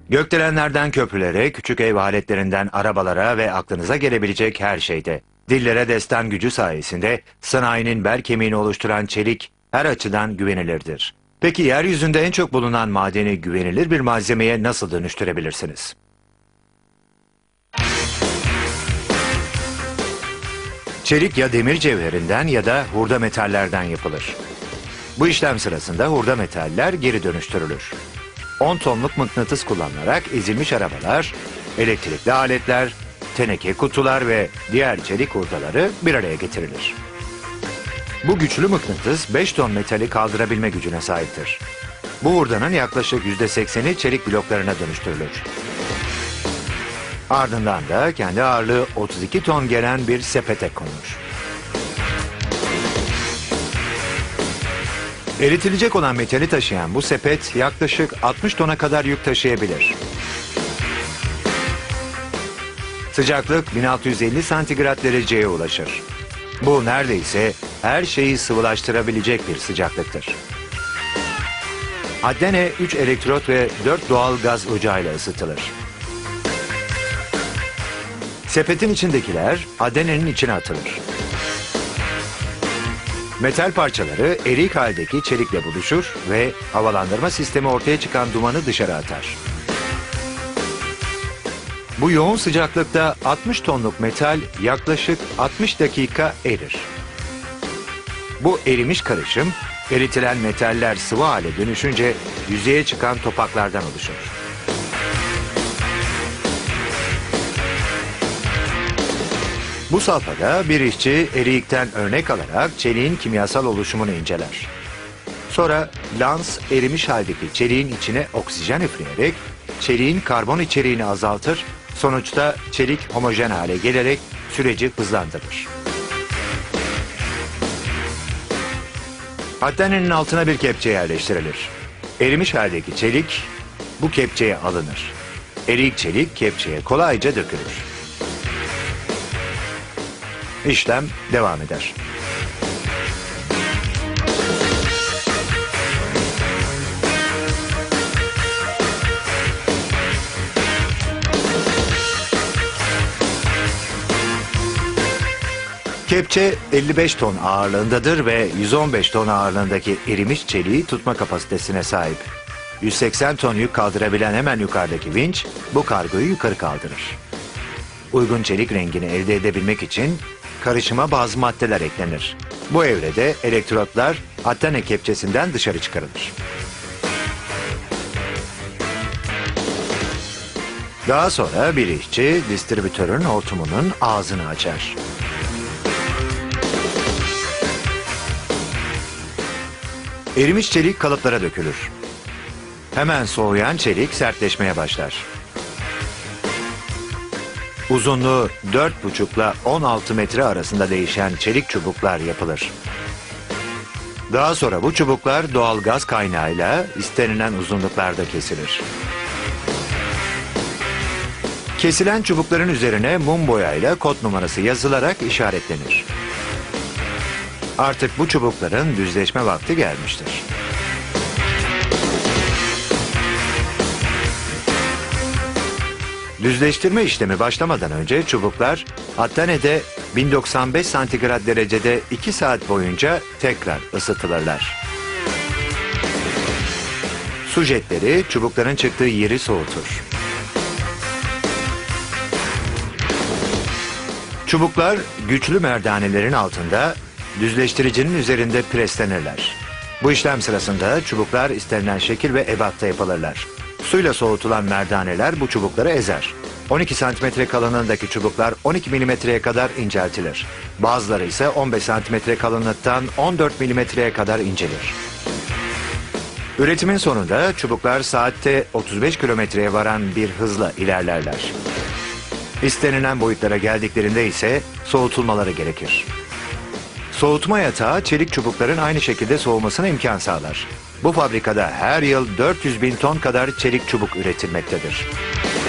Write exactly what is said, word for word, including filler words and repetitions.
Gökdelenlerden köprülere, küçük ev aletlerinden arabalara ve aklınıza gelebilecek her şeyde. Dillere destan gücü sayesinde sanayinin bel kemiğini oluşturan çelik her açıdan güvenilirdir. Peki yeryüzünde en çok bulunan madeni güvenilir bir malzemeye nasıl dönüştürebilirsiniz? Çelik ya demir cevherinden ya da hurda metallerden yapılır. Bu işlem sırasında hurda metaller geri dönüştürülür. on tonluk mıknatıs kullanılarak ezilmiş arabalar, elektrikli aletler, teneke kutular ve diğer çelik hurdaları bir araya getirilir. Bu güçlü mıknatıs beş ton metali kaldırabilme gücüne sahiptir. Bu hurdanın yaklaşık yüzde sekseni çelik bloklarına dönüştürülür. Ardından da kendi ağırlığı otuz iki ton gelen bir sepete konur. Eritilecek olan metali taşıyan bu sepet yaklaşık altmış tona kadar yük taşıyabilir. Sıcaklık bin altı yüz elli santigrat dereceye ulaşır. Bu neredeyse her şeyi sıvılaştırabilecek bir sıcaklıktır. Addene üç elektrot ve dört doğal gaz ocağıyla ısıtılır. Sepetin içindekiler addenenin içine atılır. Metal parçaları erik haldeki çelikle buluşur ve havalandırma sistemi ortaya çıkan dumanı dışarı atar. Bu yoğun sıcaklıkta altmış tonluk metal yaklaşık altmış dakika erir. Bu erimiş karışım, eritilen metaller sıvı hale dönüşünce yüzeye çıkan topaklardan oluşur. Bu safhada bir işçi erikten örnek alarak çeliğin kimyasal oluşumunu inceler. Sonra lans erimiş haldeki çeliğin içine oksijen üfleyerek çeliğin karbon içeriğini azaltır, sonuçta çelik homojen hale gelerek süreci hızlandırır. Addenenin altına bir kepçe yerleştirilir. Erimiş haldeki çelik bu kepçeye alınır. Erik çelik kepçeye kolayca dökülür. İşlem devam eder. Kepçe elli beş ton ağırlığındadır ve yüz on beş ton ağırlığındaki erimiş çeliği tutma kapasitesine sahip. yüz seksen ton yük kaldırabilen hemen yukarıdaki vinç bu kargoyu yukarı kaldırır. Uygun çelik rengini elde edebilmek için karışıma bazı maddeler eklenir. Bu evrede elektrotlar addene kepçesinden dışarı çıkarılır. Daha sonra bir işçi distribütörün hortumunun ağzını açar. Erimiş çelik kalıplara dökülür. Hemen soğuyan çelik sertleşmeye başlar. Uzunluğu dört buçuk ile on altı metre arasında değişen çelik çubuklar yapılır. Daha sonra bu çubuklar doğal gaz kaynağıyla istenilen uzunluklarda kesilir. Kesilen çubukların üzerine mum boyayla kod numarası yazılarak işaretlenir. Artık bu çubukların düzleşme vakti gelmiştir. Düzleştirme işlemi başlamadan önce çubuklar addenede bin doksan beş santigrat derecede iki saat boyunca tekrar ısıtılırlar. Su jetleri çubukların çıktığı yeri soğutur. Çubuklar güçlü merdanelerin altında düzleştiricinin üzerinde preslenirler. Bu işlem sırasında çubuklar istenilen şekil ve ebatta yapılırlar. Suyla soğutulan merdaneler bu çubukları ezer. on iki santimetre kalınlığındaki çubuklar on iki milimetreye kadar inceltilir. Bazıları ise on beş santimetre kalınlıktan on dört milimetreye kadar incelir. Üretimin sonunda çubuklar saatte otuz beş kilometreye varan bir hızla ilerlerler. İstenilen boyutlara geldiklerinde ise soğutulmaları gerekir. Soğutma yatağı çelik çubukların aynı şekilde soğumasına imkan sağlar. Bu fabrikada her yıl dört yüz bin ton kadar çelik çubuk üretilmektedir.